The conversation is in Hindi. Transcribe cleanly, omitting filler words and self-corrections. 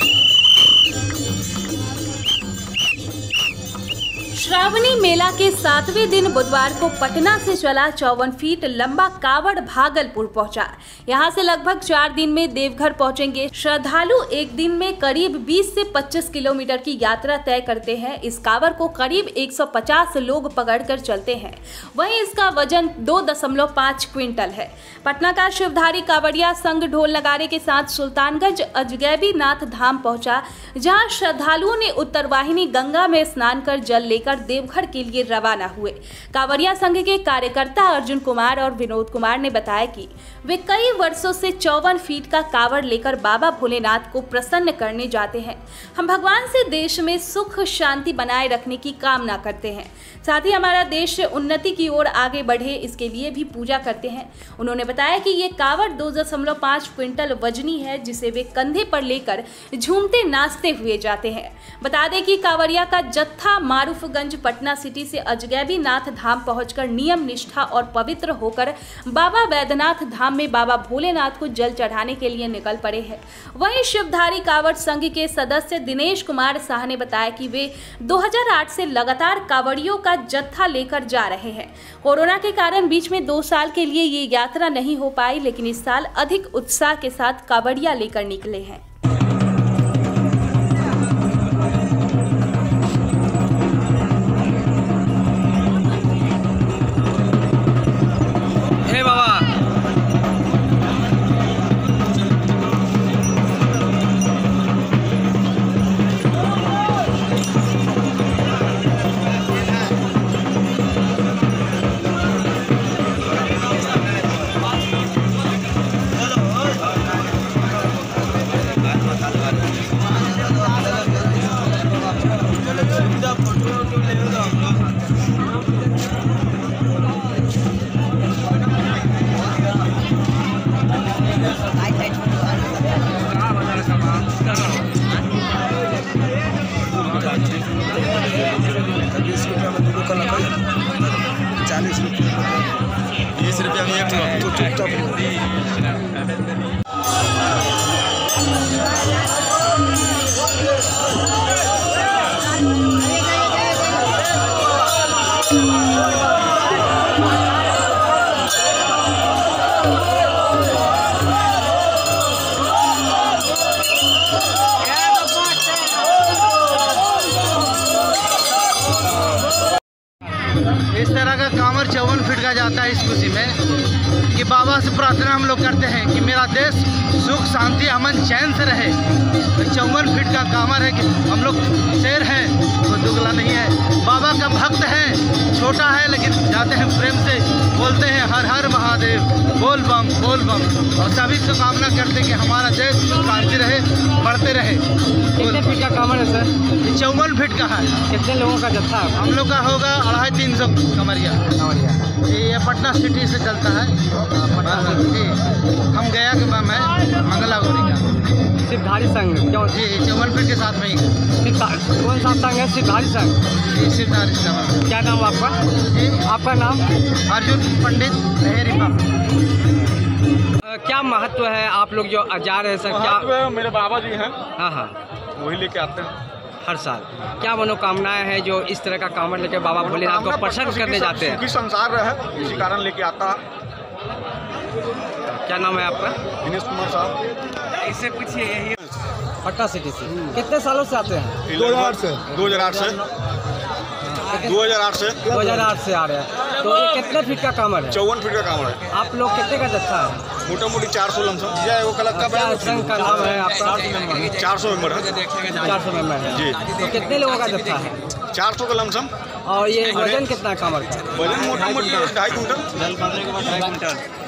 श्रावणी मेला के 7वें दिन बुधवार को पटना से चला 54 फीट लंबा कावड़ भागलपुर पहुंचा। यहां से लगभग 4 दिन में देवघर पहुंचेंगे श्रद्धालु। एक दिन में करीब 20 से 25 किलोमीटर की यात्रा तय करते हैं। इस कावड़ को करीब 150 लोग पकड़कर चलते हैं। वहीं इसका वजन 2.5 क्विंटल है। पटना का शिवधारी कावड़िया संघ ढोल नगारे के साथ सुल्तानगंज अजगैबीनाथ धाम पहुंचा, जहां श्रद्धालुओं ने उत्तरवाहिनी गंगा में स्नान कर जल लेकर देवघर के लिए रवाना हुए। कांवड़िया संघ के कार्यकर्ता अर्जुन कुमार और विनोद कुमार ने बताया कि वे कई वर्षों से 54 फीट का कावड़ लेकर बाबा भोलेनाथ को प्रसन्न करने जाते हैं। हम भगवान से देश में सुख शांति बनाए रखने की कामना करते हैं, साथ ही हमारा देश उन्नति की ओर आगे बढ़े, इसके लिए भी पूजा करते हैं। उन्होंने बताया कि ये कावड़ 2.5 क्विंटल वजनी है, जिसे वे कंधे पर लेकर झूमते नाचते हुए जाते हैं। बता दें कि कांवड़िया का जत्था मारूफगंज पटना सिटी से अजगैबीनाथ धाम पहुंचकर नियम निष्ठा और पवित्र होकर बाबा वैद्यनाथ धाम में बाबा भोलेनाथ को जल चढ़ाने के लिए निकल पड़े हैं। वहीं शिवधारी कांवड़ संघ के सदस्य दिनेश कुमार शाह ने बताया कि वे 2008 से लगातार कांवड़ियों का जत्था लेकर जा रहे हैं। कोरोना के कारण बीच में 2 साल के लिए ये यात्रा नहीं हो पाई, लेकिन इस साल अधिक उत्साह के साथ कांवड़िया लेकर निकले हैं। इस तरह का कांवड़ 54 फीट का जाता है इस खुशी में कि बाबा से प्रार्थना हम लोग करते हैं कि मेरा देश सुख शांति अमन चैन से रहे। 54 फीट का कांवड़ है कि हम लोग शेर हैं, कोई दुगला नहीं है। बाबा का भक्त है, छोटा है लेकिन जाते हैं प्रेम से, बोलते हैं हर हर महादेव, बोल बम बोल बम। और सभी से कामना करते हैं कि हमारा देश शांति रहे, बढ़ते रहे। कितने फीट का कांवड़ है सर? 54 फीट का है। कितने लोगों का जत्था है? हम लोग का होगा 250-300 कमरिया। ये पटना सिटी से चलता है। पटना जी, हम गया के बम है मंगला गौरी का शिवधारी संघ क्यों? जी 54 फीट के साथ में ही। कौन सा संघ है? शिवधारी संघ। जी शिवधारी संघ। क्या नाम आपका? जी आपका नाम? अर्जुन पंडित लहरी क्या महत्व है आप लोग जो जा रहे हैं सर? क्या मेरे बाबा जी हैं, हाँ वही लेके आते हैं हर साल। क्या मनोकामनाएं हैं जो इस तरह का कांवड़ लेके बाबा भोलेनाथ को प्रसन्न करने जाते हैं? सुखी संसार रहे, इसी कारण लेके आता है। क्या नाम है आपका? दिनेश कुमार साहब। इससे पूछिए। पटना सिटी से कितने सालों से आते हैं? 2008 से 2008 से आ रहे हैं। तो ये कितने फीट का कांवड़ है? 54 फीट का कांवड़ है। आप लोग कितने का जत्था है? मोटा मोटी 400 लमसम। वो कलक का क्या संघ का नाम है आपका? 400 मेंबर है। 400 मेंबर है जी। तो कितने लोगों का जत्था है? 400 का लमसम। और ये वजन कितना कांवड़ का? वजन मोटा मोटी 2.5 क्विंटल। जल भरने के बाद 2.5 क्विंटल।